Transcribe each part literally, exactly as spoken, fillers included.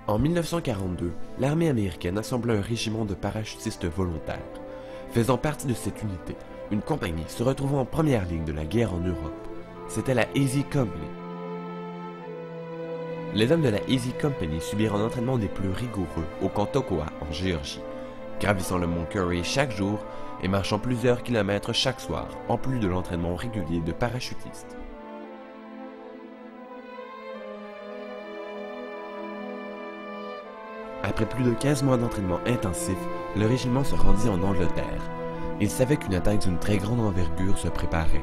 En mille neuf cent quarante-deux, l'armée américaine assembla un régiment de parachutistes volontaires. Faisant partie de cette unité, une compagnie se retrouvant en première ligne de la guerre en Europe. C'était la Easy Company. Les hommes de la Easy Company subirent un entraînement des plus rigoureux au camp Toccoa en Géorgie, gravissant le mont Curry chaque jour et marchant plusieurs kilomètres chaque soir, en plus de l'entraînement régulier de parachutistes. Après plus de quinze mois d'entraînement intensif, le régiment se rendit en Angleterre. Il savait qu'une attaque d'une très grande envergure se préparait.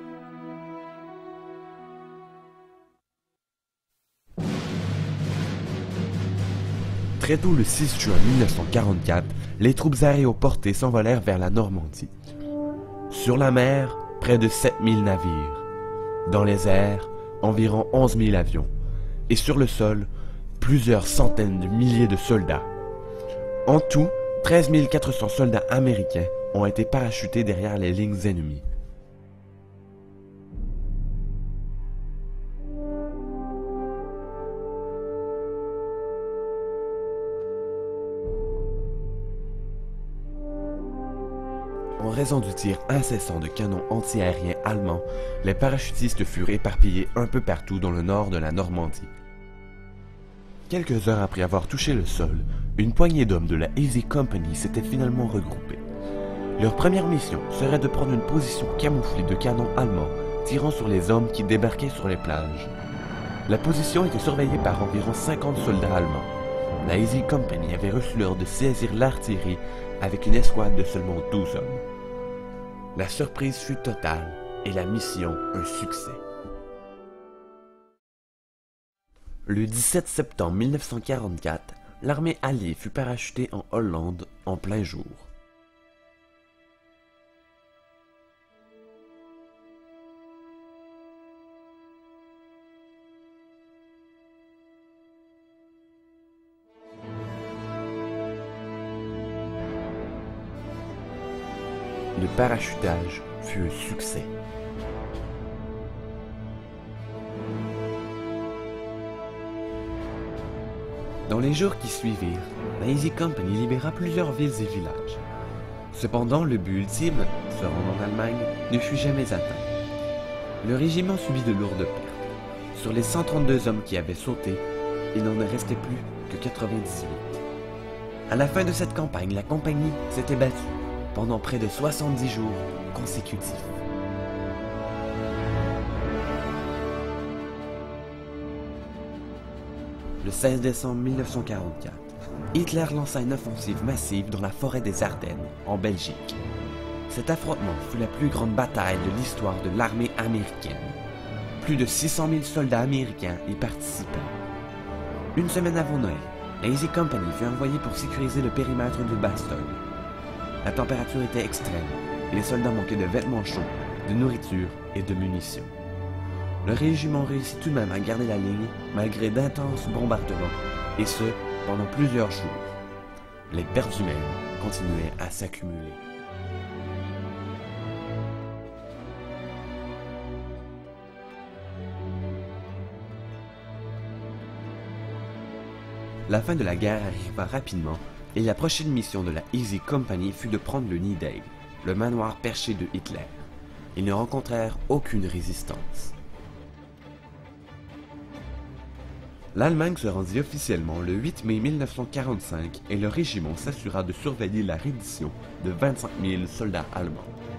Très tôt le six juin mille neuf cent quarante-quatre, les troupes aéroportées s'envolèrent vers la Normandie. Sur la mer, près de sept mille navires. Dans les airs, environ onze mille avions. Et sur le sol, plusieurs centaines de milliers de soldats. En tout, treize mille quatre cents soldats américains ont été parachutés derrière les lignes ennemies. En raison du tir incessant de canons antiaériens allemands, les parachutistes furent éparpillés un peu partout dans le nord de la Normandie. Quelques heures après avoir touché le sol, une poignée d'hommes de la Easy Company s'était finalement regroupés. Leur première mission serait de prendre une position camouflée de canons allemands tirant sur les hommes qui débarquaient sur les plages. La position était surveillée par environ cinquante soldats allemands. La Easy Company avait reçu l'ordre de saisir l'artillerie avec une escouade de seulement douze hommes. La surprise fut totale et la mission un succès. Le dix-sept septembre mille neuf cent quarante-quatre, l'armée alliée fut parachutée en Hollande en plein jour. Le parachutage fut un succès. Dans les jours qui suivirent, la Easy Company libéra plusieurs villes et villages. Cependant, le but ultime, se rendre en Allemagne, ne fut jamais atteint. Le régiment subit de lourdes pertes. Sur les cent trente-deux hommes qui avaient sauté, il n'en restait plus que quatre-vingt-dix-huit. À la fin de cette campagne, la compagnie s'était battue pendant près de soixante-dix jours consécutifs. Le seize décembre mille neuf cent quarante-quatre, Hitler lança une offensive massive dans la forêt des Ardennes, en Belgique. Cet affrontement fut la plus grande bataille de l'histoire de l'armée américaine. Plus de six cent mille soldats américains y participaient. Une semaine avant Noël, la Easy Company fut envoyée pour sécuriser le périmètre de Bastogne. La température était extrême et les soldats manquaient de vêtements chauds, de nourriture et de munitions. Le régiment réussit tout de même à garder la ligne malgré d'intenses bombardements, et ce, pendant plusieurs jours. Les pertes humaines continuaient à s'accumuler. La fin de la guerre arriva rapidement, et la prochaine mission de la Easy Company fut de prendre le nid d'Aigle, le manoir perché de Hitler. Ils ne rencontrèrent aucune résistance. L'Allemagne se rendit officiellement le huit mai mille neuf cent quarante-cinq et le régiment s'assura de surveiller la reddition de vingt-cinq mille soldats allemands.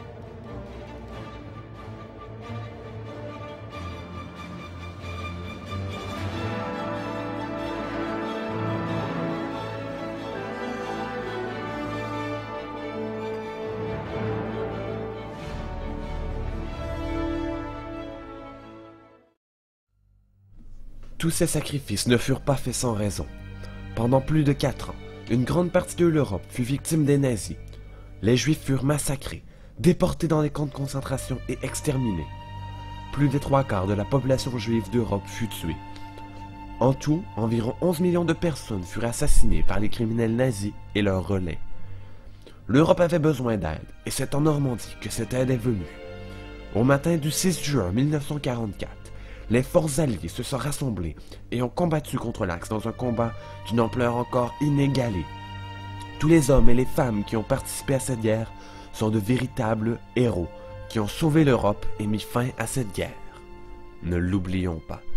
Tous ces sacrifices ne furent pas faits sans raison. Pendant plus de quatre ans, une grande partie de l'Europe fut victime des nazis. Les Juifs furent massacrés, déportés dans les camps de concentration et exterminés. Plus des trois quarts de la population juive d'Europe fut tuée. En tout, environ onze millions de personnes furent assassinées par les criminels nazis et leurs relais. L'Europe avait besoin d'aide, et c'est en Normandie que cette aide est venue. Au matin du six juin mille neuf cent quarante-quatre, les forces alliées se sont rassemblées et ont combattu contre l'Axe dans un combat d'une ampleur encore inégalée. Tous les hommes et les femmes qui ont participé à cette guerre sont de véritables héros qui ont sauvé l'Europe et mis fin à cette guerre. Ne l'oublions pas.